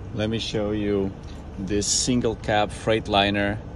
Let me show you this single cab Freightliner